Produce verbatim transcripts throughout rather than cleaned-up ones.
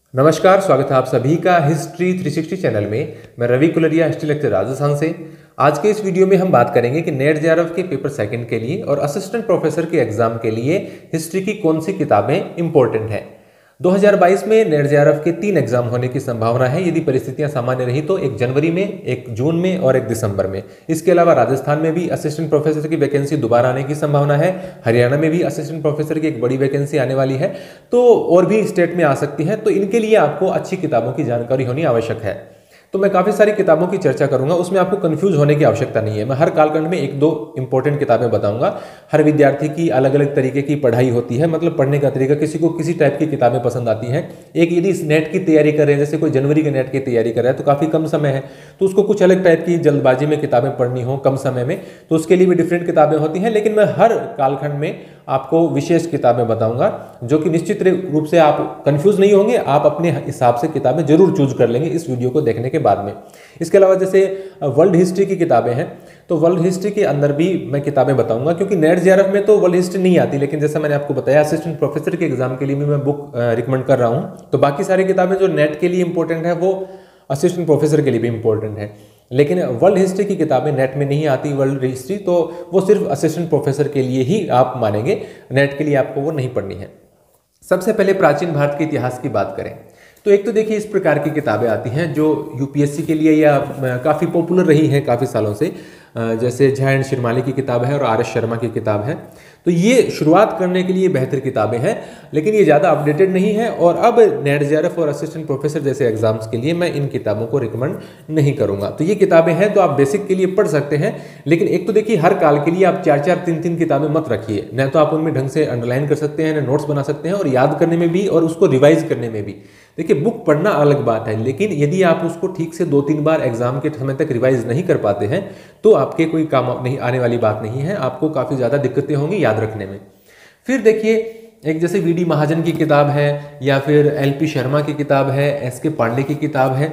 नमस्कार, स्वागत है आप सभी का हिस्ट्री थ्री सिक्सटी चैनल में। मैं रवि कुलरिया, हिस्ट्री लेक्चर राजस्थान से। आज के इस वीडियो में हम बात करेंगे कि नेट जेआरएफ के पेपर सेकंड के लिए और असिस्टेंट प्रोफेसर के एग्जाम के लिए हिस्ट्री की कौन सी किताबें इंपॉर्टेंट हैं। दो हज़ार बाईस में नेट जेआरएफ के तीन एग्जाम होने की संभावना है यदि परिस्थितियां सामान्य रही तो, एक जनवरी में, एक जून में और एक दिसंबर में। इसके अलावा राजस्थान में भी असिस्टेंट प्रोफेसर की वैकेंसी दोबारा आने की संभावना है। हरियाणा में भी असिस्टेंट प्रोफेसर की एक बड़ी वैकेंसी आने वाली है, तो और भी स्टेट में आ सकती है। तो इनके लिए आपको अच्छी किताबों की जानकारी होनी आवश्यक है। तो मैं काफ़ी सारी किताबों की चर्चा करूंगा, उसमें आपको कंफ्यूज होने की आवश्यकता नहीं है। मैं हर कालखंड में एक दो इंपॉर्टेंट किताबें बताऊंगा। हर विद्यार्थी की अलग अलग तरीके की पढ़ाई होती है, मतलब पढ़ने का तरीका, किसी को किसी टाइप की किताबें पसंद आती हैं। एक यदि नेट की तैयारी कर रहे हैं, जैसे कोई जनवरी के नेट की तैयारी कर रहा है तो काफ़ी कम समय है, तो उसको कुछ अलग टाइप की जल्दबाजी में किताबें पढ़नी हो कम समय में, तो उसके लिए भी डिफरेंट किताबें होती हैं। लेकिन मैं हर कालखंड में आपको विशेष किताबें बताऊंगा, जो कि निश्चित रूप से आप कंफ्यूज नहीं होंगे। आप अपने हिसाब से किताबें जरूर चूज कर लेंगे इस वीडियो को देखने के बाद में। इसके अलावा जैसे वर्ल्ड हिस्ट्री की किताबें हैं, तो वर्ल्ड हिस्ट्री के अंदर भी मैं किताबें बताऊंगा, क्योंकि नेट जेआरएफ में तो वर्ल्ड हिस्ट्री नहीं आती, लेकिन जैसा मैंने आपको बताया असिस्टेंट प्रोफेसर के एग्जाम के लिए भी मैं बुक रिकमेंड कर रहा हूं। तो बाकी सारी किताबें जो नेट के लिए इंपॉर्टेंट है वो असिस्टेंट प्रोफेसर के लिए भी इंपॉर्टेंट है, लेकिन वर्ल्ड हिस्ट्री की किताबें नेट में नहीं आती। वर्ल्ड हिस्ट्री तो वो सिर्फ असिस्टेंट प्रोफेसर के लिए ही आप मानेंगे, नेट के लिए आपको वो नहीं पढ़नी है। सबसे पहले प्राचीन भारत के इतिहास की बात करें तो एक तो देखिए इस प्रकार की किताबें आती हैं जो यूपीएससी के लिए या काफ़ी पॉपुलर रही हैं काफ़ी सालों से, जैसे झा एंड शिरमाली की किताब है और आर एस शर्मा की किताब है। तो ये शुरुआत करने के लिए बेहतर किताबें हैं, लेकिन ये ज़्यादा अपडेटेड नहीं है। और अब नेट जेआरएफ और असिस्टेंट प्रोफेसर जैसे एग्जाम्स के लिए मैं इन किताबों को रिकमेंड नहीं करूंगा। तो ये किताबें हैं तो आप बेसिक के लिए पढ़ सकते हैं, लेकिन एक तो देखिए हर काल के लिए आप चार चार तीन तीन किताबें मत रखिए। न तो आप उनमें ढंग से अंडरलाइन कर सकते हैं, न नोट्स बना सकते हैं, और याद करने में भी और उसको रिवाइज करने में भी। देखिए बुक पढ़ना अलग बात है, लेकिन यदि आप उसको ठीक से दो तीन बार एग्जाम के समय तक रिवाइज नहीं कर पाते हैं तो आपके कोई काम नहीं आने वाली बात नहीं है, आपको काफ़ी ज़्यादा दिक्कतें होंगी याद रखने में। फिर देखिए एक जैसे वी डी महाजन की किताब है, या फिर एल पी शर्मा की किताब है, एस के पांडे की किताब है।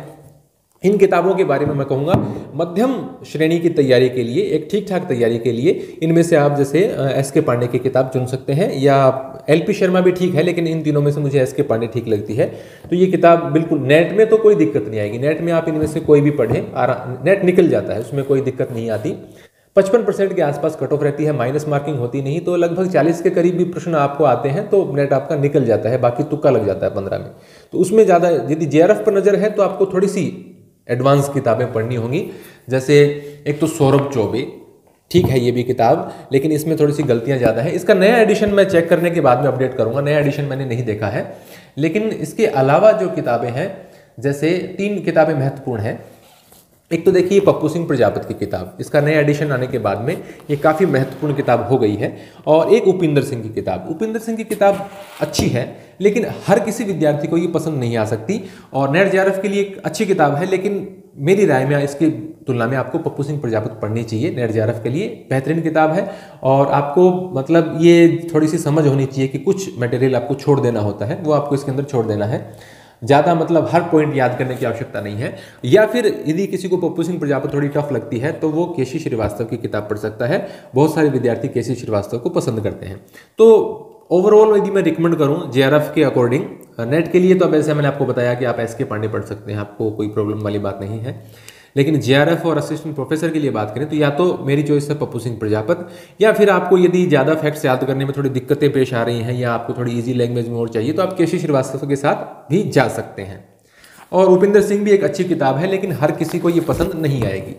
इन किताबों के बारे में मैं कहूँगा मध्यम श्रेणी की तैयारी के लिए, एक ठीक ठाक तैयारी के लिए इनमें से आप जैसे एस के पांडे की किताब चुन सकते हैं, या एल पी शर्मा भी ठीक है, लेकिन इन तीनों में से मुझे एस के पांडे ठीक लगती है। तो ये किताब बिल्कुल नेट में तो कोई दिक्कत नहीं आएगी, नेट में आप इनमें से कोई भी पढ़ें, नेट निकल जाता है, उसमें कोई दिक्कत नहीं आती। पचपन परसेंट के आसपास कट ऑफ रहती है, माइनस मार्किंग होती नहीं, तो लगभग चालीस के करीब भी प्रश्न आपको आते हैं तो नेट आपका निकल जाता है, बाकी तुक्का लग जाता है पंद्रह में। तो उसमें ज़्यादा यदि जेआरएफ पर नज़र है तो आपको थोड़ी सी एडवांस किताबें पढ़नी होंगी। जैसे एक तो सौरभ चौबे, ठीक है ये भी किताब, लेकिन इसमें थोड़ी सी गलतियां ज़्यादा है। इसका नया एडिशन मैं चेक करने के बाद में अपडेट करूंगा, नया एडिशन मैंने नहीं देखा है। लेकिन इसके अलावा जो किताबें हैं, जैसे तीन किताबें महत्वपूर्ण हैं। एक तो देखिए पप्पू सिंह प्रजापति की किताब, इसका नया एडिशन आने के बाद में ये काफ़ी महत्वपूर्ण किताब हो गई है। और एक उपिंदर सिंह की किताब, उपिंदर सिंह की किताब अच्छी है, लेकिन हर किसी विद्यार्थी को ये पसंद नहीं आ सकती। और नेट जेआरएफ के लिए एक अच्छी किताब है, लेकिन मेरी राय में इसकी तुलना में आपको पप्पू सिंह प्रजापति पढ़नी चाहिए। नेट जेआरएफ के लिए बेहतरीन किताब है, और आपको मतलब ये थोड़ी सी समझ होनी चाहिए कि कुछ मटेरियल आपको छोड़ देना होता है, वो आपको इसके अंदर छोड़ देना है। ज़्यादा मतलब हर पॉइंट याद करने की आवश्यकता नहीं है। या फिर यदि किसी को पप्पू सिंह प्रजापति थोड़ी टफ लगती है तो वो केसी श्रीवास्तव की किताब पढ़ सकता है। बहुत सारे विद्यार्थी केसी श्रीवास्तव को पसंद करते हैं। तो ओवरऑल यदि मैं रिकमेंड करूं जेआरएफ के अकॉर्डिंग, नेट के लिए तो अब ऐसे मैंने आपको बताया कि आप एस के पांडे पढ़ सकते हैं, आपको कोई प्रॉब्लम वाली बात नहीं है। लेकिन जेआरएफ और असिस्टेंट प्रोफेसर के लिए बात करें तो या तो मेरी चॉइस है पप्पू सिंह प्रजापति, या फिर आपको यदि ज़्यादा फैक्ट्स याद करने में थोड़ी दिक्कतें पेश आ रही हैं, या आपको थोड़ी इजी लैंग्वेज में और चाहिए, तो आप केसी श्रीवास्तव के साथ भी जा सकते हैं। और उपिंदर सिंह भी एक अच्छी किताब है, लेकिन हर किसी को ये पसंद नहीं आएगी।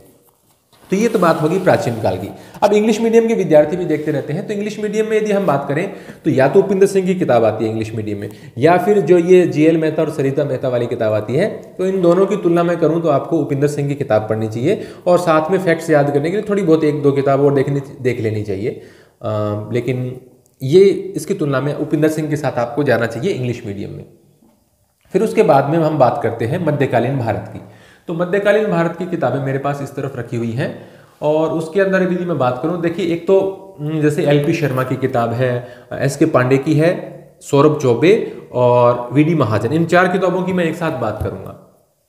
तो ये तो बात होगी प्राचीन काल की। अब इंग्लिश मीडियम के विद्यार्थी भी देखते रहते हैं, तो इंग्लिश मीडियम में यदि हम बात करें तो या तो उपिंदर सिंह की किताब आती है इंग्लिश मीडियम में, या फिर जो ये जीएल मेहता और सरिता मेहता वाली किताब आती है। तो इन दोनों की तुलना में करूं तो आपको उपिंदर सिंह की किताब पढ़नी चाहिए, और साथ में फैक्ट्स याद करने के लिए थोड़ी बहुत एक दो किताब और देखनी देख लेनी चाहिए। आ, लेकिन ये इसकी तुलना में उपिंदर सिंह के साथ आपको जाना चाहिए इंग्लिश मीडियम में। फिर उसके बाद में हम बात करते हैं मध्यकालीन भारत की। तो मध्यकालीन भारत की किताबें मेरे पास इस तरफ रखी हुई हैं, और उसके अंदर यदि मैं बात करूं, देखिए एक तो जैसे एल पी शर्मा की किताब है, एस के पांडे की है, सौरभ चौबे और वी डी महाजन, इन चार किताबों की मैं एक साथ बात करूंगा।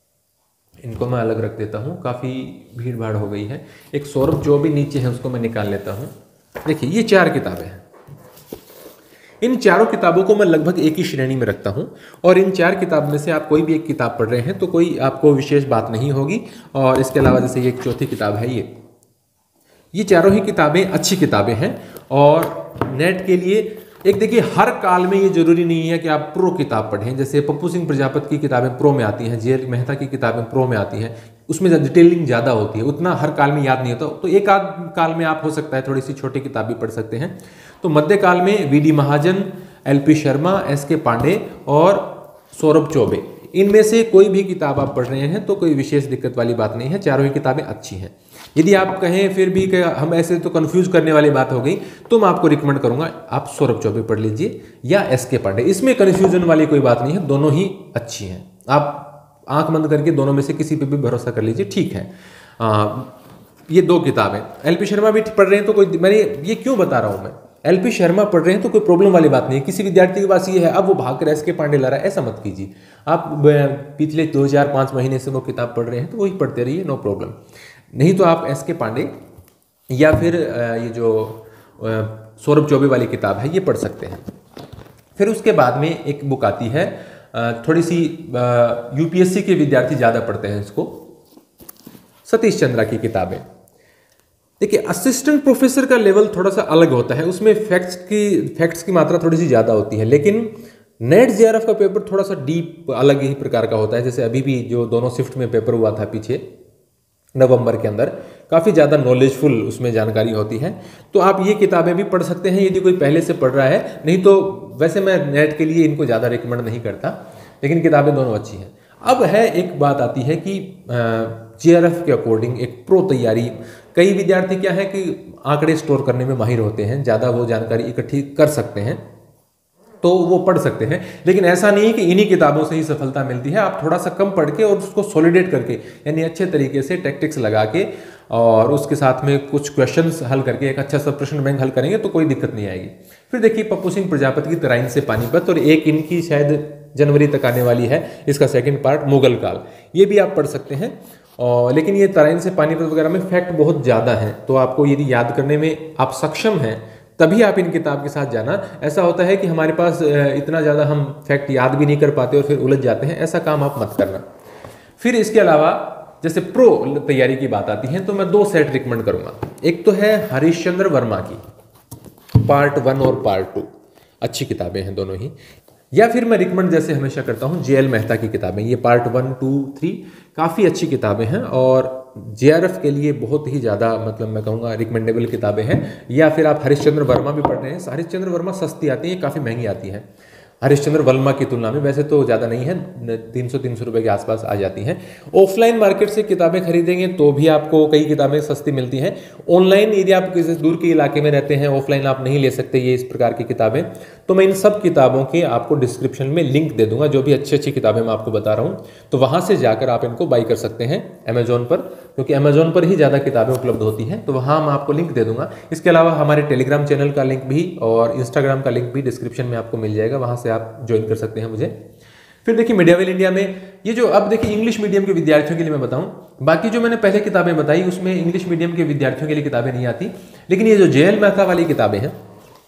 इनको मैं अलग रख देता हूं, काफ़ी भीड़ भाड़ हो गई है। एक सौरभ चौबे नीचे है, उसको मैं निकाल लेता हूं। देखिए ये चार किताबें हैं, इन चारों किताबों को मैं लगभग एक ही श्रेणी में रखता हूं और इन चार किताब में से आप कोई भी एक किताब पढ़ रहे हैं तो कोई आपको विशेष बात नहीं होगी। और इसके अलावा जैसे ये एक चौथी किताब है, ये ये चारों ही किताबें अच्छी किताबें हैं। और नेट के लिए एक देखिए, हर काल में ये जरूरी नहीं है कि आप प्रो किताब पढ़ें। जैसे पप्पू सिंह प्रजापति की किताबें प्रो में आती हैं, जे एल मेहता की किताबें प्रो में आती हैं, उसमें डिटेलिंग ज़्यादा होती है, उतना हर काल में याद नहीं होता। तो एक आध काल में आप हो सकता है थोड़ी सी छोटी किताब भी पढ़ सकते हैं। तो मध्यकाल में V D Mahajan, L P Sharma, S K Pande और सौरभ चौबे, इनमें से कोई भी किताब आप पढ़ रहे हैं तो कोई विशेष दिक्कत वाली बात नहीं है, चारों ही किताबें अच्छी हैं। यदि आप कहें फिर भी कि हम ऐसे तो कंफ्यूज करने वाली बात हो गई, तो मैं आपको रिकमेंड करूंगा आप सौरभ चौबे पढ़ लीजिए या एस के पांडे। इसमें कन्फ्यूजन वाली कोई बात नहीं है, दोनों ही अच्छी हैं। आप आंख बंद करके दोनों में से किसी पे भी भरोसा कर लीजिए, ठीक है। आ, ये दो किताबें एल पी शर्मा भी पढ़ रहे हैं तो कोई, मैंने ये क्यों बता रहा हूं मैं, एल पी शर्मा पढ़ रहे हैं तो कोई प्रॉब्लम वाली बात नहीं है। किसी विद्यार्थी के पास ये है अब वो भाग कर एस के पांडे ला रहा है, ऐसा मत कीजिए। आप पिछले दो चार पाँच महीने से वो किताब पढ़ रहे हैं तो वही पढ़ते रहिए, नो प्रॉब्लम। नहीं तो आप एस के पांडे या फिर ये जो सौरभ चौबे वाली किताब है ये पढ़ सकते हैं। फिर उसके बाद में एक बुक आती है, थोड़ी सी यूपीएससी के विद्यार्थी ज़्यादा पढ़ते हैं इसको, सतीश चंद्रा की किताबें। देखिए, असिस्टेंट प्रोफेसर का लेवल थोड़ा सा अलग होता है, उसमें फैक्ट्स की फैक्ट्स की मात्रा थोड़ी सी ज़्यादा होती है। लेकिन नेट जेआरएफ का पेपर थोड़ा सा डीप अलग ही प्रकार का होता है। जैसे अभी भी जो दोनों शिफ्ट में पेपर हुआ था पीछे नवंबर के अंदर, काफ़ी ज़्यादा नॉलेजफुल उसमें जानकारी होती है। तो आप ये किताबें भी पढ़ सकते हैं यदि कोई पहले से पढ़ रहा है। नहीं तो वैसे मैं नेट के लिए इनको ज़्यादा रिकमेंड नहीं करता, लेकिन किताबें दोनों अच्छी हैं। अब है एक बात आती है कि जेआरएफ के अकॉर्डिंग एक प्रो तैयारी, कई विद्यार्थी क्या है कि आंकड़े स्टोर करने में माहिर होते हैं, ज़्यादा वो जानकारी इकट्ठी कर सकते हैं तो वो पढ़ सकते हैं। लेकिन ऐसा नहीं है कि इन्हीं किताबों से ही सफलता मिलती है। आप थोड़ा सा कम पढ़ के और उसको सॉलिडेट करके, यानी अच्छे तरीके से टैक्टिक्स लगा के और उसके साथ में कुछ क्वेश्चंस हल करके एक अच्छा सा प्रश्न बैंक हल करेंगे तो कोई दिक्कत नहीं आएगी। फिर देखिए पप्पू सिंह प्रजापति की तराइन से पानीपत, और एक इनकी शायद जनवरी तक आने वाली है, इसका सेकेंड पार्ट मुगल काल, ये भी आप पढ़ सकते हैं। और लेकिन ये तराइन से पानीपत वगैरह में फैक्ट बहुत ज़्यादा है, तो आपको यदि याद करने में आप सक्षम हैं तभी आप इन किताब के साथ जाना। ऐसा होता है कि हमारे पास इतना ज़्यादा हम फैक्ट याद भी नहीं कर पाते और फिर उलझ जाते हैं, ऐसा काम आप मत करना। फिर इसके अलावा जैसे प्रो तैयारी की बात आती है तो मैं दो सेट रिकमेंड करूंगा। एक तो है हरीशचंद्र वर्मा की पार्ट वन और पार्ट टू, अच्छी किताबें हैं दोनों ही। या फिर मैं रिकमेंड जैसे हमेशा करता हूं जे एल मेहता की किताबें, ये पार्ट वन टू थ्री काफ़ी अच्छी किताबें हैं और जेआरएफ के लिए बहुत ही ज़्यादा, मतलब मैं कहूँगा रिकमेंडेबल किताबें हैं। या फिर आप हरीशचंद्र वर्मा भी पढ़ रहे हैं, हरीशचंद्र वर्मा सस्ती आती है, काफ़ी महंगी आती है हरीशचंद्र वर्मा की तुलना में, वैसे तो ज़्यादा नहीं है, तीन सौ तीन सौ रुपये के आसपास आ जाती हैं। ऑफलाइन मार्केट से किताबें खरीदेंगे तो भी आपको कई किताबें सस्ती मिलती हैं। ऑनलाइन यदि आप किसी दूर के इलाके में रहते हैं, ऑफलाइन आप नहीं ले सकते ये इस प्रकार की किताबें, तो मैं इन सब किताबों के आपको डिस्क्रिप्शन में लिंक दे दूंगा, जो भी अच्छी अच्छी किताबें मैं आपको बता रहा हूँ, तो वहाँ से जाकर आप इनको बाई कर सकते हैं अमेजोन पर, क्योंकि अमेजोन पर ही ज़्यादा किताबें उपलब्ध होती हैं, तो वहाँ मैं आपको लिंक दे दूंगा। इसके अलावा हमारे टेलीग्राम चैनल का लिंक भी और इंस्टाग्राम का लिंक भी डिस्क्रिप्शन में आपको मिल जाएगा, वहाँ से आप ज्वाइन कर सकते हैं मुझे। फिर देखिए मीडियावेल इंडिया में ये जो, अब देखिए इंग्लिश मीडियम के विद्यार्थियों के लिए मैं बताऊं, बाकी जो मैंने पहले किताबें बताई उसमें इंग्लिश मीडियम के विद्यार्थियों के लिए किताबें नहीं आती, लेकिन ये जो जे एल मेहता वाली किताबें हैं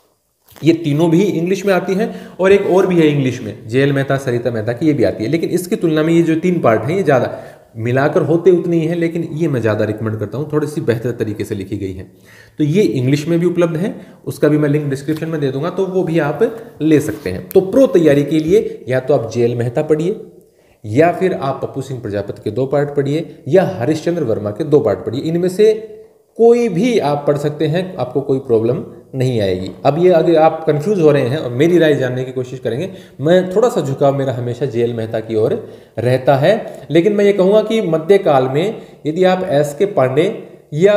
ये तीनों भी इंग्लिश में आती हैं, और एक और भी है इंग्लिश में, जे एल मेहता सरिता मेहता की, ये भी आती है। लेकिन इसकी तुलना में ये जो तीन पार्ट हैं ये ज़्यादा मिलाकर होते उतनी ही है, लेकिन ये मैं ज़्यादा रिकमेंड करता हूँ, थोड़ी सी बेहतर तरीके से लिखी गई है। तो ये इंग्लिश में भी उपलब्ध है, उसका भी मैं लिंक डिस्क्रिप्शन में दे दूंगा, तो वो भी आप ले सकते हैं। तो प्रो तैयारी के लिए या तो आप जे एल मेहता पढ़िए, या फिर आप पप्पू सिंह प्रजापति के दो पार्ट पढ़िए, या हरीशचंद्र वर्मा के दो पार्ट पढ़िए। इनमें से कोई भी आप पढ़ सकते हैं, आपको कोई प्रॉब्लम नहीं आएगी। अब ये अगर आप कंफ्यूज हो रहे हैं और मेरी राय जानने की कोशिश करेंगे, मैं थोड़ा सा झुकाव मेरा हमेशा जे एल मेहता की ओर रहता है, लेकिन मैं ये कहूँगा कि मध्यकाल में यदि आप एस के पांडे या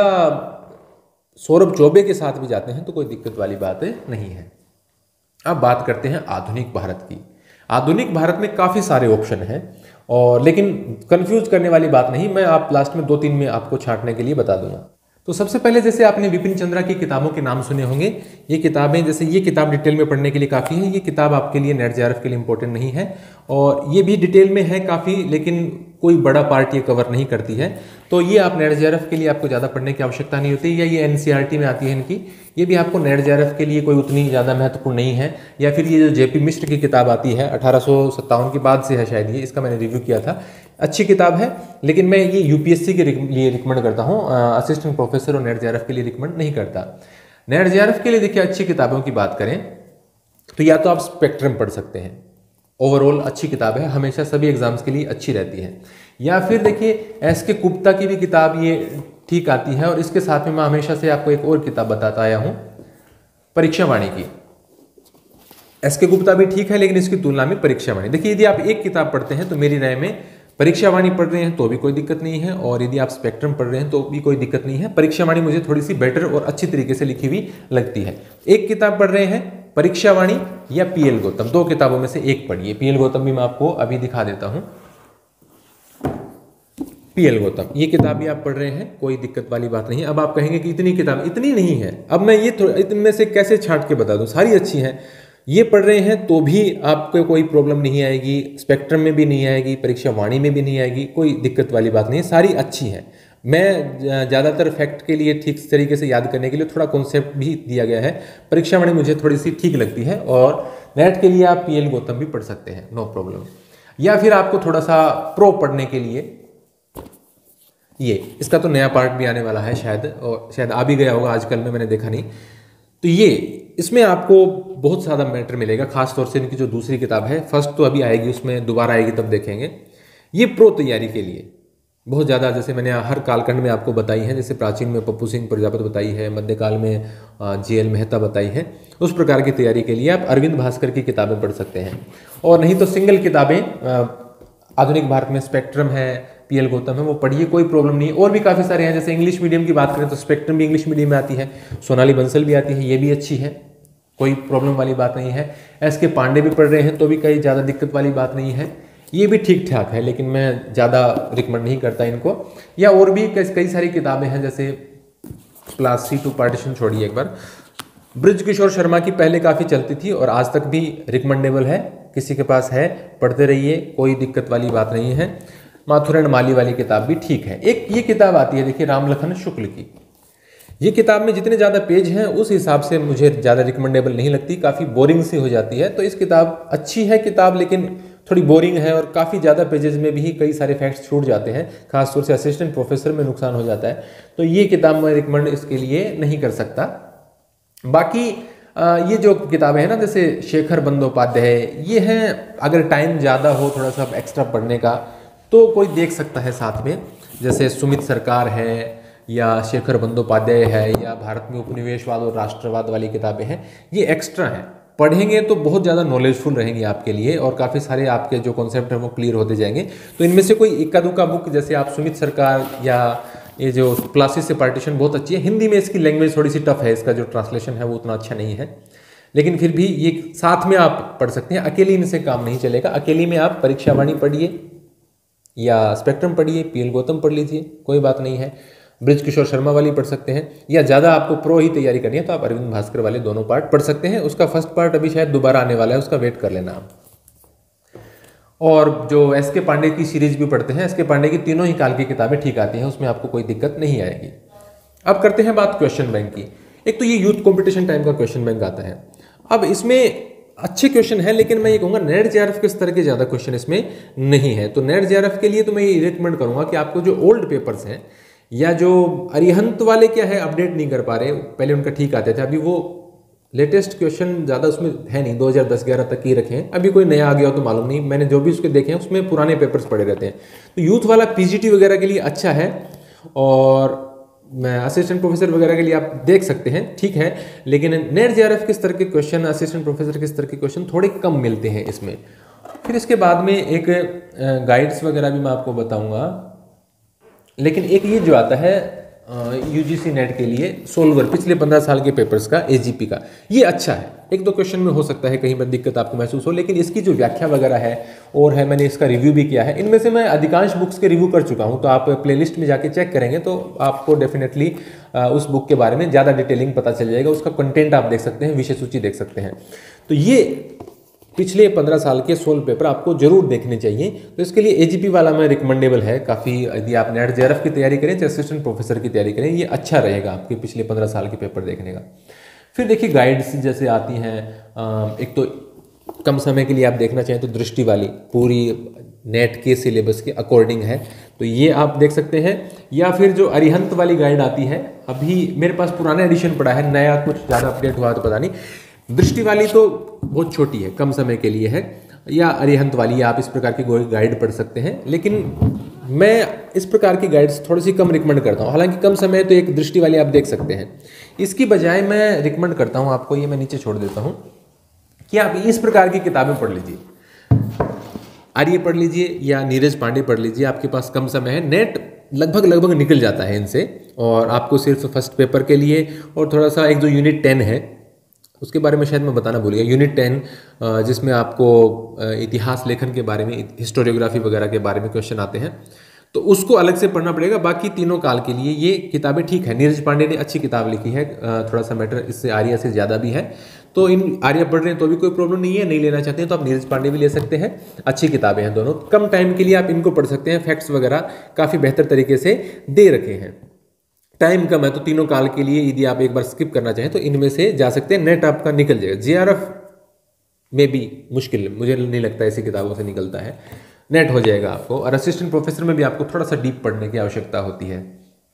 सौरभ चौबे के साथ भी जाते हैं तो कोई दिक्कत वाली बात नहीं है। अब बात करते हैं आधुनिक भारत की। आधुनिक भारत में काफ़ी सारे ऑप्शन हैं, और लेकिन कंफ्यूज करने वाली बात नहीं, मैं आप लास्ट में दो तीन में आपको छांटने के लिए बता दूंगा। तो सबसे पहले जैसे आपने विपिन चंद्रा की किताबों के नाम सुने होंगे, ये किताबें, जैसे ये किताब डिटेल में पढ़ने के लिए काफ़ी है, ये किताब आपके लिए नेट जेआरएफ के लिए इंपॉर्टेंट नहीं है, और ये भी डिटेल में है काफ़ी, लेकिन कोई बड़ा पार्ट ये कवर नहीं करती है। तो ये आप नेट जेआरएफ के लिए आपको ज़्यादा पढ़ने की आवश्यकता नहीं होती, या ये एनसीईआरटी में आती है इनकी, ये भी आपको नेट जेआरएफ के लिए कोई उतनी ज़्यादा महत्वपूर्ण नहीं है। या फिर ये जो जेपी मिश्र की किताब आती है अठारह सौ सत्तावन के बाद से है शायद ये, इसका मैंने रिव्यू किया था, अच्छी किताब है, लेकिन मैं ये यूपीएससी के लिए रिकमेंड करता हूँ, असिस्टेंट प्रोफेसर और नेट जेआरएफ के लिए रिकमेंड नहीं करता। नेट जेआरएफ के लिए देखिए अच्छी किताबों की बात करें तो या तो आप स्पेक्ट्रम पढ़ सकते हैं, ओवरऑल अच्छी किताब है, हमेशा सभी एग्जाम्स के लिए अच्छी रहती है। या फिर देखिए एस के गुप्ता की भी किताब ये ठीक आती है, और इसके साथ में मैं हमेशा से आपको एक और किताब बताता आया हूँ परीक्षावाणी की। एस के गुप्ता भी ठीक है, लेकिन इसकी तुलना में परीक्षावाणी, देखिए यदि आप एक किताब पढ़ते हैं तो मेरी राय में परीक्षावाणी पढ़ रहे हैं तो भी कोई दिक्कत नहीं है, और यदि आप स्पेक्ट्रम पढ़ रहे हैं तो भी कोई दिक्कत नहीं है। परीक्षावाणी मुझे थोड़ी सी बेटर और अच्छी तरीके से लिखी हुई लगती है। एक किताब पढ़ रहे हैं परीक्षावाणी या पीएल गौतम, दो किताबों में से एक पढ़िए। पीएल गौतम भी मैं आपको अभी दिखा देता हूं। पीएल गौतम ये किताब भी आप पढ़ रहे हैं, कोई दिक्कत वाली बात नहीं है। अब आप कहेंगे कि इतनी किताब, इतनी नहीं है, अब मैं ये इनमें से कैसे छांट के बता दूं, सारी अच्छी हैं। ये पढ़ रहे हैं तो भी आपको कोई प्रॉब्लम नहीं आएगी, स्पेक्ट्रम में भी नहीं आएगी, परीक्षावाणी में भी नहीं आएगी, कोई दिक्कत वाली बात नहीं है, सारी अच्छी हैं। मैं ज़्यादातर फैक्ट के लिए ठीक तरीके से याद करने के लिए थोड़ा कॉन्सेप्ट भी दिया गया है। परीक्षावाणी मुझे थोड़ी सी ठीक लगती है, और नेट के लिए आप पीएल गौतम भी पढ़ सकते हैं, नो प्रॉब्लम। या फिर आपको थोड़ा सा प्रो पढ़ने के लिए ये, इसका तो नया पार्ट भी आने वाला है शायद, और शायद आ भी गया होगा आजकल में, मैंने देखा नहीं। तो ये इसमें आपको बहुत ज़्यादा मैटर मिलेगा, खासतौर से इनकी जो दूसरी किताब है, फर्स्ट तो अभी आएगी, उसमें दोबारा आएगी तब देखेंगे। ये प्रो तैयारी के लिए बहुत ज़्यादा, जैसे मैंने हर कालखंड में आपको बताई है, जैसे प्राचीन में पप्पू सिंह प्रजापति बताई है, मध्यकाल में जी एल मेहता बताई है, उस प्रकार की तैयारी के लिए आप अरविंद भास्कर की किताबें पढ़ सकते हैं। और नहीं तो सिंगल किताबें आधुनिक भारत में स्पेक्ट्रम है, पीएल गौतम है, वो पढ़िए, कोई प्रॉब्लम नहीं है। और भी काफ़ी सारे हैं, जैसे इंग्लिश मीडियम की बात करें तो स्पेक्ट्रम भी इंग्लिश मीडियम में आती है, सोनाली बंसल भी आती है, ये भी अच्छी है, कोई प्रॉब्लम वाली बात नहीं है। एस के पांडे भी पढ़ रहे हैं तो भी कहीं ज़्यादा दिक्कत वाली बात नहीं है, ये भी ठीक ठाक है, लेकिन मैं ज़्यादा रिकमेंड नहीं करता इनको। या और भी कई सारी किताबें हैं, जैसे क्लास सी टू पार्टीशन छोड़िए एक बार, ब्रज किशोर शर्मा की पहले काफ़ी चलती थी और आज तक भी रिकमेंडेबल है, किसी के पास है पढ़ते रहिए, कोई दिक्कत वाली बात नहीं है। माथुरन माली वाली किताब भी ठीक है। एक ये किताब आती है देखिए रामलखन शुक्ल की, ये किताब में जितने ज़्यादा पेज हैं उस हिसाब से मुझे ज़्यादा रिकमेंडेबल नहीं लगती, काफ़ी बोरिंग सी हो जाती है। तो इस किताब अच्छी है किताब, लेकिन थोड़ी बोरिंग है, और काफ़ी ज़्यादा पेजेस में भी कई सारे फैक्ट्स छूट जाते हैं, खासतौर से असिस्टेंट प्रोफेसर में नुकसान हो जाता है। तो ये किताब मैं रिकमेंड इसके लिए नहीं कर सकता। बाकी ये जो किताबें हैं ना, जैसे शेखर बंदोपाध्याय, ये हैं अगर टाइम ज़्यादा हो थोड़ा सा एक्स्ट्रा पढ़ने का तो कोई देख सकता है साथ में, जैसे सुमित सरकार है या शेखर बंदोपाध्याय है, या भारत में उपनिवेशवाद और राष्ट्रवाद वाली किताबें हैं, ये एक्स्ट्रा हैं, पढ़ेंगे तो बहुत ज़्यादा नॉलेजफुल रहेंगी आपके लिए, और काफ़ी सारे आपके जो कॉन्सेप्ट हैं वो क्लियर होते जाएंगे। तो इनमें से कोई इक्का दुक्का बुक, जैसे आप सुमित सरकार या ये जो क्लासेस से पार्टीशन बहुत अच्छी है, हिंदी में इसकी लैंग्वेज थोड़ी सी टफ है, इसका जो ट्रांसलेशन है वो उतना अच्छा नहीं है, लेकिन फिर भी ये साथ में आप पढ़ सकते हैं, अकेले इनसे काम नहीं चलेगा। अकेली में आप परीक्षावाणी पढ़िए या स्पेक्ट्रम पढ़िए, पीएल गौतम पढ़ लीजिए, कोई बात नहीं है। ब्रज किशोर शर्मा वाली पढ़ सकते हैं, या ज़्यादा आपको प्रो ही तैयारी करनी है तो आप अरविंद भास्कर वाले दोनों पार्ट पढ़ सकते हैं। उसका फर्स्ट पार्ट अभी शायद दोबारा आने वाला है, उसका वेट कर लेना आप। और जो एस के पांडे की सीरीज भी पढ़ते हैं, एस के पांडे की तीनों ही काल की किताबें ठीक आती हैं, उसमें आपको कोई दिक्कत नहीं आएगी। अब करते हैं बात क्वेश्चन बैंक की। एक तो ये यूथ कॉम्पिटिशन टाइम का क्वेश्चन बैंक आता है। अब इसमें अच्छे क्वेश्चन है, लेकिन मैं ये कहूँगा नेट जेआरएफ के स्तर के ज़्यादा क्वेश्चन इसमें नहीं है। तो नेट जेआरएफ के लिए तो मैं ये रिकमेंड करूँगा कि आपको जो ओल्ड पेपर्स हैं, या जो अरिहंत वाले क्या है अपडेट नहीं कर पा रहे, पहले उनका ठीक आते थे, अभी वो लेटेस्ट क्वेश्चन ज़्यादा उसमें है नहीं, दो हज़ार दस ग्यारह तक ही रखे हैं, अभी कोई नया आ गया हो तो मालूम नहीं, मैंने जो भी उसके देखे हैं उसमें पुराने पेपर्स पड़े रहते हैं। तो यूथ वाला पीजीटी वगैरह के लिए अच्छा है, और मैं असिस्टेंट प्रोफेसर वगैरह के लिए आप देख सकते हैं, ठीक है, लेकिन नेट जेआरएफ के स्तर के क्वेश्चन, असिस्टेंट प्रोफेसर के स्तर के क्वेश्चन थोड़े कम मिलते हैं इसमें। फिर इसके बाद में एक गाइड्स वगैरह भी मैं आपको बताऊंगा, लेकिन एक ये जो आता है यूजीसी नेट के लिए सोल्वर पिछले पंद्रह साल के पेपर्स का, एजीपी का, ये अच्छा है। एक दो क्वेश्चन में हो सकता है कहीं पर दिक्कत आपको महसूस हो, लेकिन इसकी जो व्याख्या वगैरह है और है, मैंने इसका रिव्यू भी किया है, इनमें से मैं अधिकांश बुक्स के रिव्यू कर चुका हूं, तो आप प्लेलिस्ट में जाके चेक करेंगे तो आपको डेफिनेटली उस बुक के बारे में ज़्यादा डिटेलिंग पता चल जाएगा, उसका कंटेंट आप देख सकते हैं, विषय सूची देख सकते हैं। तो ये पिछले पंद्रह साल के सोलह पेपर आपको जरूर देखने चाहिए। तो इसके लिए एजीपी वाला मैं रिकमेंडेबल है काफ़ी, यदि आप नेट जेआरएफ की तैयारी करें चाहे असिस्टेंट प्रोफेसर की तैयारी करें, ये अच्छा रहेगा आपके पिछले पंद्रह साल के पेपर देखने का। फिर देखिए गाइड्स जैसे आती हैं, एक तो कम समय के लिए आप देखना चाहें तो दृष्टि वाली पूरी नेट के सिलेबस के अकॉर्डिंग है, तो ये आप देख सकते हैं। या फिर जो अरिहंत वाली गाइड आती है, अभी मेरे पास पुराना एडिशन पड़ा है, नया कुछ ज़्यादा अपडेट हुआ तो पता नहीं। दृष्टि वाली तो बहुत छोटी है, कम समय के लिए है, या अरिहंत वाली आप इस प्रकार की गाइड पढ़ सकते हैं। लेकिन मैं इस प्रकार की गाइड्स थोड़ी सी कम रिकमेंड करता हूँ, हालांकि कम समय तो एक दृष्टि वाली आप देख सकते हैं। इसकी बजाय मैं रिकमेंड करता हूँ आपको, ये मैं नीचे छोड़ देता हूँ, कि आप इस प्रकार की किताबें पढ़ लीजिए, आर्य पढ़ लीजिए या नीरज पांडे पढ़ लीजिए। आपके पास कम समय है, नेट लगभग लगभग निकल जाता है इनसे, और आपको सिर्फ फर्स्ट पेपर के लिए और थोड़ा सा एक जो यूनिट टेन है उसके बारे में शायद मैं बताना भूल गया। यूनिट टेन जिसमें आपको इतिहास लेखन के बारे में, हिस्टोरियोग्राफी वगैरह के बारे में क्वेश्चन आते हैं, तो उसको अलग से पढ़ना पड़ेगा। बाकी तीनों काल के लिए ये किताबें ठीक है। नीरज पांडे ने अच्छी किताब लिखी है, थोड़ा सा मैटर इससे आर्या से ज़्यादा भी है, तो इन आर्या पढ़ रहे हैं तो भी कोई प्रॉब्लम नहीं है, नहीं लेना चाहते हैं तो आप नीरज पांडे भी ले सकते हैं। अच्छी किताबें हैं दोनों, कम टाइम के लिए आप इनको पढ़ सकते हैं। फैक्ट्स वगैरह काफ़ी बेहतर तरीके से दे रखे हैं। टाइम कम है तो तीनों काल के लिए यदि आप एक बार स्किप करना चाहें तो इनमें से जा सकते हैं, नेट आपका निकल जाएगा। जेआरएफ में भी मुश्किल, मुझे नहीं लगता ऐसी किताबों से निकलता है, नेट हो जाएगा आपको। और असिस्टेंट प्रोफेसर में भी आपको थोड़ा सा डीप पढ़ने की आवश्यकता होती है।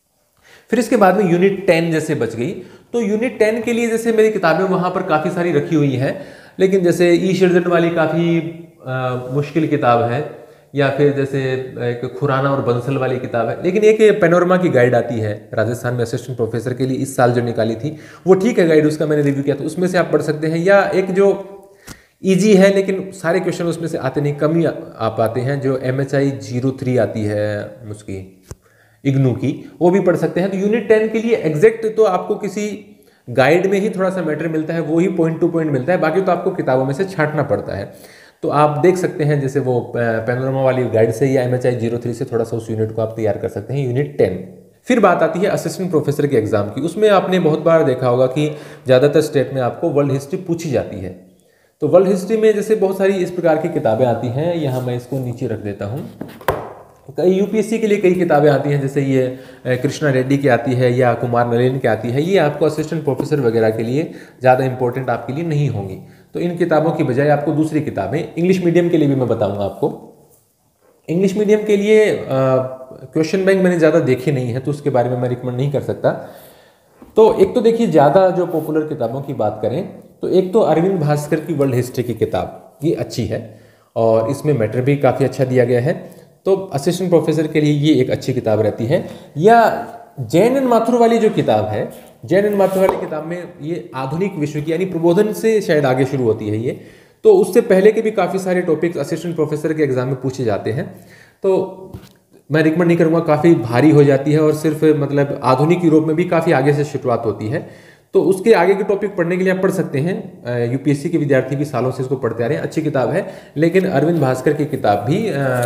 फिर इसके बाद में यूनिट टेन जैसे बच गई, तो यूनिट टेन के लिए जैसे मेरी किताबें वहाँ पर काफ़ी सारी रखी हुई हैं, लेकिन जैसे ई शिरजन वाली काफ़ी मुश्किल किताब है, या फिर जैसे एक खुराना और बंसल वाली किताब है। लेकिन एक पेनोरमा की गाइड आती है राजस्थान में असिस्टेंट प्रोफेसर के लिए, इस साल जो निकाली थी वो ठीक है गाइड, उसका मैंने रिव्यू किया था, उसमें से आप पढ़ सकते हैं। या एक जो ईजी है लेकिन सारे क्वेश्चन उसमें से आते नहीं, कम ही आ पाते हैं, जो M H I zero three आती है उसकी इग्नू की, वो भी पढ़ सकते हैं। तो यूनिट टेन के लिए एग्जैक्ट तो आपको किसी गाइड में ही थोड़ा सा मैटर मिलता है, वो ही पॉइंट टू पॉइंट मिलता है, बाकी तो आपको किताबों में से छांटना पड़ता है। तो आप देख सकते हैं जैसे वो पेनोरमा वाली गाइड से या M H I zero three से थोड़ा सा उस यूनिट को आप तैयार कर सकते हैं, यूनिट टेन। फिर बात आती है असिस्टेंट प्रोफेसर के एग्जाम की। उसमें आपने बहुत बार देखा होगा कि ज़्यादातर स्टेट में आपको वर्ल्ड हिस्ट्री पूछी जाती है। तो वर्ल्ड हिस्ट्री में जैसे बहुत सारी इस प्रकार की किताबें आती हैं, यहाँ मैं इसको नीचे रख देता हूँ। कई यूपीएससी के लिए कई किताबें आती हैं, जैसे ये कृष्णा रेड्डी की आती है या कुमार नलिन की आती है। ये आपको असिस्टेंट प्रोफेसर वगैरह के लिए ज़्यादा इंपॉर्टेंट आपके लिए नहीं होंगी। तो इन किताबों की बजाय आपको दूसरी किताबें, इंग्लिश मीडियम के लिए भी मैं बताऊंगा आपको। इंग्लिश मीडियम के लिए क्वेश्चन बैंक मैंने ज़्यादा देखे नहीं है, तो उसके बारे में मैं रिकमेंड नहीं कर सकता। तो एक तो देखिए, ज़्यादा जो पॉपुलर किताबों की बात करें तो एक तो अरविंद भास्कर की वर्ल्ड हिस्ट्री की किताब, ये अच्छी है और इसमें मैटर भी काफ़ी अच्छा दिया गया है, तो असिस्टेंट प्रोफेसर के लिए ये एक अच्छी किताब रहती है। या जैन एन माथुर वाली जो किताब है, जैन एन माथुर वाली किताब में ये आधुनिक विश्व की, यानी प्रबोधन से शायद आगे शुरू होती है ये, तो उससे पहले के भी काफ़ी सारे टॉपिक्स असिस्टेंट प्रोफेसर के एग्जाम में पूछे जाते हैं। तो मैं रिकमेंड नहीं करूँगा, काफ़ी भारी हो जाती है और सिर्फ मतलब आधुनिक यूरोप में भी काफ़ी आगे से शुरुआत होती है। तो उसके आगे के टॉपिक पढ़ने के लिए आप पढ़ सकते हैं। यूपीएससी के विद्यार्थी भी सालों से इसको पढ़ते आ रहे हैं, अच्छी किताब है। लेकिन अरविंद भास्कर की किताब भी,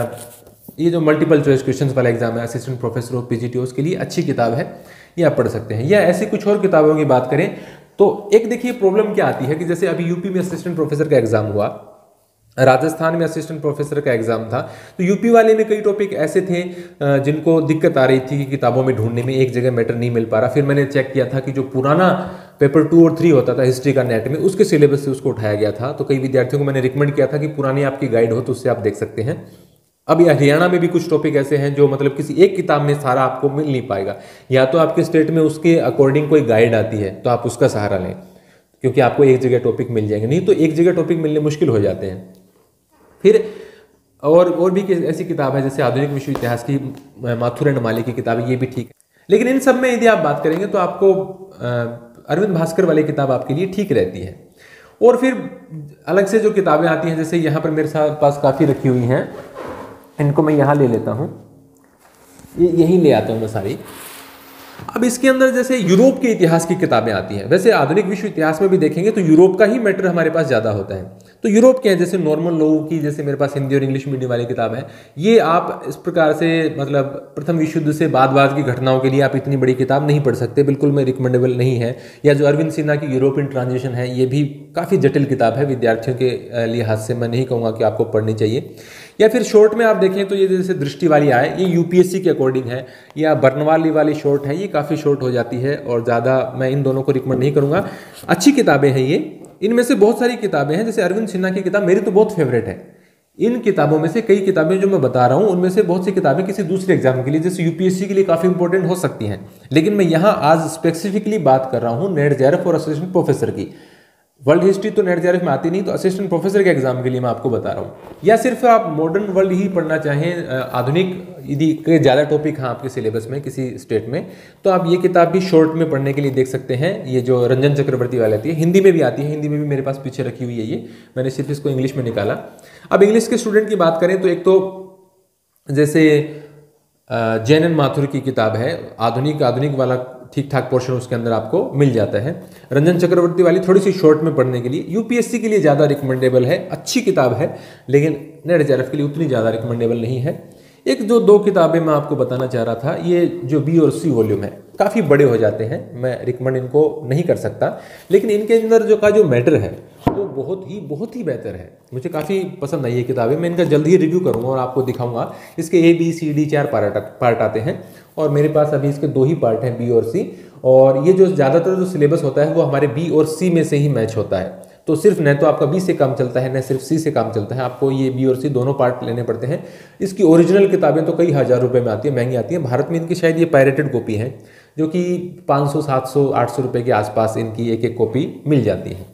ये जो मल्टीपल चॉइस क्वेश्चंस वाला एग्जाम है असिस्टेंट प्रोफेसर और पीजीटीओ के लिए अच्छी किताब है, ये आप पढ़ सकते हैं। या ऐसी कुछ और किताबों की बात करें तो एक देखिए प्रॉब्लम क्या आती है कि जैसे अभी यूपी में असिस्टेंट प्रोफेसर का एग्जाम हुआ, राजस्थान में असिस्टेंट प्रोफेसर का एग्जाम था, तो यूपी वाले में कई टॉपिक ऐसे थे जिनको दिक्कत आ रही थी कि किताबों में ढूंढने में एक जगह मैटर नहीं मिल पा रहा। फिर मैंने चेक किया था कि जो पुराना पेपर टू और थ्री होता था हिस्ट्री का नेट में, उसके सिलेबस से उसको उठाया गया था। तो कई विद्यार्थियों को मैंने रिकमेंड किया था कि पुरानी आपकी गाइड हो तो उससे आप देख सकते हैं। अब हरियाणा में भी कुछ टॉपिक ऐसे हैं जो मतलब किसी एक किताब में सारा आपको मिल नहीं पाएगा, या तो आपके स्टेट में उसके अकॉर्डिंग कोई गाइड आती है तो आप उसका सहारा लें, क्योंकि आपको एक जगह टॉपिक मिल जाएंगे, नहीं तो एक जगह टॉपिक मिलने मुश्किल हो जाते हैं। फिर और और भी ऐसी किताब है जैसे आधुनिक विश्व इतिहास की माथुर एंड माली की किताब है, ये भी ठीक है। लेकिन इन सब में यदि आप बात करेंगे तो आपको अरविंद भास्कर वाली किताब आपके लिए ठीक रहती है। और फिर अलग से जो किताबें आती हैं, जैसे यहाँ पर मेरे साथ पास काफ़ी रखी हुई हैं, इनको मैं यहाँ ले लेता हूँ, ये यहीं ले आता हूँ मैं सारी। अब इसके अंदर जैसे यूरोप के इतिहास की किताबें आती हैं। वैसे आधुनिक विश्व इतिहास में भी देखेंगे तो यूरोप का ही मैटर हमारे पास ज़्यादा होता है। तो यूरोप के हैं, जैसे नॉर्मल लोगों की, जैसे मेरे पास हिंदी और इंग्लिश मीडियम वाली किताब है, ये आप इस प्रकार से मतलब प्रथम विश्व युद्ध से बाद बाद की घटनाओं के लिए आप इतनी बड़ी किताब नहीं पढ़ सकते, बिल्कुल में रिकमेंडेबल नहीं है। या जो अरविंद सिन्हा की यूरोपियन ट्रांजिशन है, ये भी काफ़ी जटिल किताब है, विद्यार्थियों के लिहाज से मैं नहीं कहूँगा कि आपको पढ़नी चाहिए। या फिर शॉर्ट में आप देखें तो ये जैसे दृष्टि वाली आए, ये यूपीएससी के अकॉर्डिंग है, या बर्नवाली वाली शॉर्ट है, ये काफ़ी शॉर्ट हो जाती है और ज़्यादा मैं इन दोनों को रिकमेंड नहीं करूँगा। अच्छी किताबें हैं ये, इनमें से बहुत सारी किताबें हैं, जैसे अरविंद सिन्हा की किताब मेरी तो बहुत फेवरेट है। इन किताबों में से कई किताबें जो मैं बता रहा हूँ, उनमें से बहुत सी किताबें किसी दूसरे एग्जाम के लिए, जैसे यूपीएससी के लिए काफ़ी इंपॉर्टेंट हो सकती हैं, लेकिन मैं यहाँ आज स्पेसिफिकली बात कर रहा हूँ नेट जेआरएफ और असिस्टेंट प्रोफेसर की। वर्ल्ड हिस्ट्री तो नेट जेआरएफ में आती नहीं, तो असिस्टेंट प्रोफेसर के एग्जाम के लिए मैं आपको बता रहा हूँ। या सिर्फ आप मॉडर्न वर्ल्ड ही पढ़ना चाहें, आधुनिक यदि के ज़्यादा टॉपिक हैं आपके सिलेबस में किसी स्टेट में, तो आप ये किताब भी शॉर्ट में पढ़ने के लिए देख सकते हैं। ये जो रंजन चक्रवर्ती वाली आती है, हिंदी में भी आती है, हिंदी में भी मेरे पास पीछे रखी हुई है, ये मैंने सिर्फ इसको इंग्लिश में निकाला। अब इंग्लिश के स्टूडेंट की बात करें तो एक तो जैसे जैन एन माथुर की किताब है, आधुनिक आधुनिक वाला ठीक ठाक पोर्शन उसके अंदर आपको मिल जाता है। रंजन चक्रवर्ती वाली थोड़ी सी शॉर्ट में पढ़ने के लिए, यूपीएससी के लिए ज़्यादा रिकमेंडेबल है, अच्छी किताब है, लेकिन नेट जेआरएफ के लिए उतनी ज़्यादा रिकमेंडेबल नहीं है। एक जो दो किताबें मैं आपको बताना चाह रहा था, ये जो बी और सी वॉल्यूम है, काफ़ी बड़े हो जाते हैं, मैं रिकमेंड इनको नहीं कर सकता, लेकिन इनके अंदर जो का जो मैटर है वो बहुत ही बहुत ही बेहतर है, मुझे काफ़ी पसंद आई ये किताबें। मैं इनका जल्द ही रिव्यू करूँगा और आपको दिखाऊंगा। इसके ए बी सी डी चार पार्ट पार्ट आते हैं और मेरे पास अभी इसके दो ही पार्ट हैं, बी और सी, और ये जो ज़्यादातर जो सिलेबस होता है वो हमारे बी और सी में से ही मैच होता है। तो सिर्फ न तो आपका बी से काम चलता है, न सिर्फ सी से काम चलता है, आपको ये बी और सी दोनों पार्ट लेने पड़ते हैं। इसकी ओरिजिनल किताबें तो कई हज़ार रुपए में आती है, महंगी आती है। भारत में इनकी शायद ये पायरेटेड कॉपी है, जो कि पाँच सौ सात सौ आठ सौ रुपये के आसपास इनकी एक एक कॉपी मिल जाती है।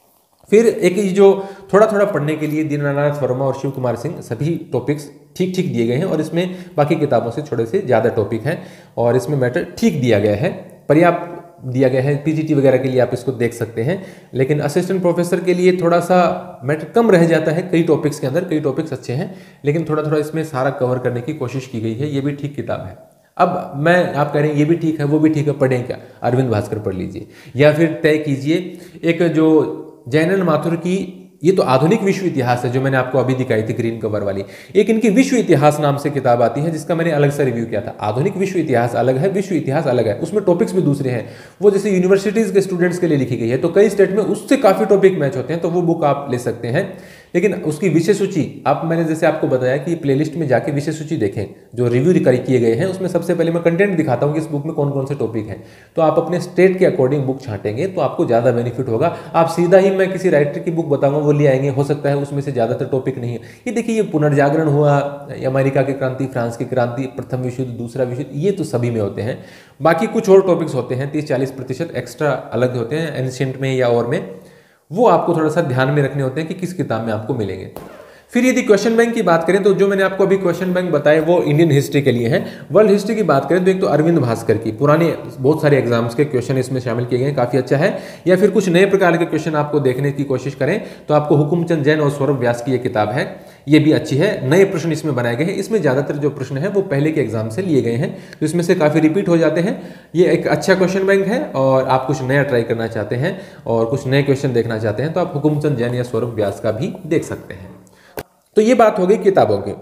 फिर एक जो थोड़ा थोड़ा पढ़ने के लिए दीनानाथ वर्मा और शिव कुमार सिंह, सभी टॉपिक्स ठीक ठीक दिए गए हैं, और इसमें बाकी किताबों से थोड़े से ज़्यादा टॉपिक हैं और इसमें मैटर ठीक दिया गया है, पर्याप्त दिया गया है। पीजीटी वगैरह के लिए आप इसको देख सकते हैं, लेकिन असिस्टेंट प्रोफेसर के लिए थोड़ा सा मैटर कम रह जाता है कई टॉपिक्स के अंदर। कई टॉपिक्स अच्छे हैं, लेकिन थोड़ा थोड़ा इसमें सारा कवर करने की कोशिश की गई है। ये भी ठीक किताब है। अब मैं आप कह रहे हैं ये भी ठीक है वो भी ठीक है, पढ़ें क्या? अरविंद भास्कर पढ़ लीजिए, या फिर तय कीजिए एक जो जैन एन माथुर की, ये तो आधुनिक विश्व इतिहास है जो मैंने आपको अभी दिखाई थी ग्रीन कवर वाली। एक इनकी विश्व इतिहास नाम से किताब आती है, जिसका मैंने अलग से रिव्यू किया था। आधुनिक विश्व इतिहास अलग है, विश्व इतिहास अलग है, उसमें टॉपिक्स भी दूसरे हैं। वो जैसे यूनिवर्सिटीज के स्टूडेंट्स के लिए लिखी गई है, तो कई स्टेट में उससे काफी टॉपिक मैच होते हैं, तो वो बुक आप ले सकते हैं। लेकिन उसकी विषय सूची आप, मैंने जैसे आपको बताया कि प्लेलिस्ट में जाके विषय सूची देखें जो रिव्यू किए गए हैं, उसमें सबसे पहले मैं कंटेंट दिखाता हूं कि इस बुक में कौन कौन से टॉपिक हैं। तो आप अपने स्टेट के अकॉर्डिंग बुक छांटेंगे तो आपको ज़्यादा बेनिफिट होगा। आप सीधा ही मैं किसी राइटर की बुक बताऊंगा वो ले आएंगे, हो सकता है उसमें से ज़्यादातर टॉपिक नहीं है। ये देखिए, ये पुनर्जागरण हुआ, अमेरिका की क्रांति, फ्रांस की क्रांति, प्रथम विश्व युद्ध, दूसरा विश्व युद्ध, ये तो सभी में होते हैं। बाकी कुछ और टॉपिक्स होते हैं, तीस चालीस प्रतिशत एक्स्ट्रा अलग होते हैं एंशिएंट में या और में, वो आपको थोड़ा सा ध्यान में रखने होते हैं कि किस किताब में आपको मिलेंगे। फिर यदि क्वेश्चन बैंक की बात करें तो जो मैंने आपको अभी क्वेश्चन बैंक बताए वो इंडियन हिस्ट्री के लिए हैं। वर्ल्ड हिस्ट्री की बात करें तो एक तो अरविंद भास्कर की पुराने बहुत सारे एग्जाम्स के क्वेश्चन इसमें शामिल किए गए हैं, काफ़ी अच्छा है। या फिर कुछ नए प्रकार के क्वेश्चन आपको देखने की कोशिश करें तो आपको हुकुमचंद जैन और सौरभ व्यास की ये किताब है, ये भी अच्छी है। नए प्रश्न इसमें बनाए गए हैं, इसमें ज़्यादातर जो प्रश्न है वो पहले के एग्जाम से लिए गए हैं, तो इसमें से काफ़ी रिपीट हो जाते हैं। ये एक अच्छा क्वेश्चन बैंक है, और आप कुछ नया ट्राई करना चाहते हैं और कुछ नए क्वेश्चन देखना चाहते हैं तो आप हुकुमचंद जैन या सौरभ व्यास का भी देख सकते हैं। तो ये बात हो गई किताबों की।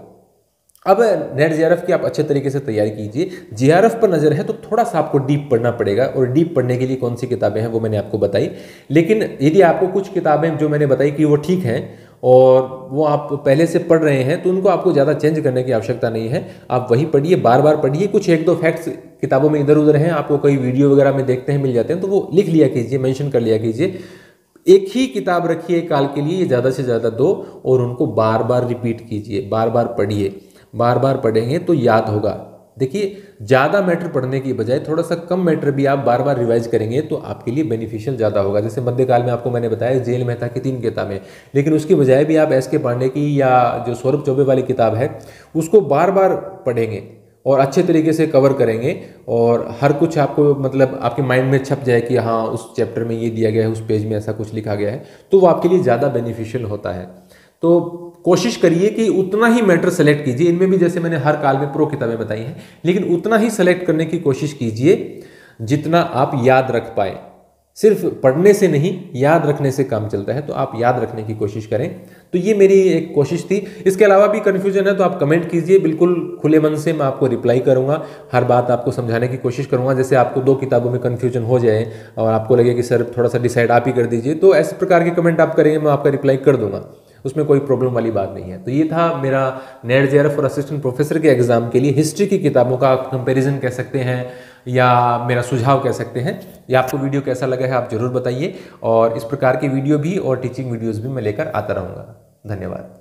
अब नेट जेआरएफ की आप अच्छे तरीके से तैयारी कीजिए। जेआरएफ पर नजर है तो थोड़ा सा आपको डीप पढ़ना पड़ेगा, और डीप पढ़ने के लिए कौन सी किताबें हैं वो मैंने आपको बताई। लेकिन यदि आपको कुछ किताबें जो मैंने बताई कि वो ठीक हैं और वो आप पहले से पढ़ रहे हैं, तो उनको आपको ज़्यादा चेंज करने की आवश्यकता नहीं है। आप वही पढ़िए, बार बार पढ़िए। कुछ एक दो फैक्ट्स किताबों में इधर उधर हैं, आपको कई वीडियो वगैरह में देखते हैं मिल जाते हैं, तो वो लिख लिया कीजिए, मेंशन कर लिया कीजिए। एक ही किताब रखिए काल के लिए, ज़्यादा से ज़्यादा दो, और उनको बार बार रिपीट कीजिए, बार बार पढ़िए। बार बार पढ़ेंगे तो याद होगा। देखिए, ज़्यादा मैटर पढ़ने की बजाय थोड़ा सा कम मैटर भी आप बार बार रिवाइज करेंगे तो आपके लिए बेनिफिशियल ज़्यादा होगा। जैसे मध्यकाल में आपको मैंने बताया जेल मेहता की तीन किताबें, लेकिन उसकी बजाय भी आप एस के पांडे की या जो सौरभ चौबे वाली किताब है उसको बार बार पढ़ेंगे और अच्छे तरीके से कवर करेंगे, और हर कुछ आपको मतलब आपके माइंड में छप जाए कि हाँ उस चैप्टर में ये दिया गया है, उस पेज में ऐसा कुछ लिखा गया है, तो वो आपके लिए ज़्यादा बेनिफिशियल होता है। तो कोशिश करिए कि उतना ही मैटर सेलेक्ट कीजिए। इनमें भी जैसे मैंने हर काल में प्रो किताबें बताई हैं, लेकिन उतना ही सेलेक्ट करने की कोशिश कीजिए जितना आप याद रख पाए। सिर्फ पढ़ने से नहीं, याद रखने से काम चलता है, तो आप याद रखने की कोशिश करें। तो ये मेरी एक कोशिश थी। इसके अलावा भी कन्फ्यूजन है तो आप कमेंट कीजिए, बिल्कुल खुले मन से मैं आपको रिप्लाई करूंगा, हर बात आपको समझाने की कोशिश करूंगा। जैसे आपको दो किताबों में कन्फ्यूजन हो जाए और आपको लगे कि सर थोड़ा सा डिसाइड आप ही कर दीजिए, तो ऐसे प्रकार के कमेंट आप करेंगे, मैं आपका रिप्लाई कर दूंगा, उसमें कोई प्रॉब्लम वाली बात नहीं है। तो ये था मेरा नेट जेआरएफ और असिस्टेंट प्रोफेसर के एग्जाम के लिए हिस्ट्री की किताबों का कंपैरिजन कह सकते हैं या मेरा सुझाव कह सकते हैं। ये आपको वीडियो कैसा लगा है आप जरूर बताइए, और इस प्रकार की वीडियो भी और टीचिंग वीडियोस भी मैं लेकर आता रहूँगा। धन्यवाद।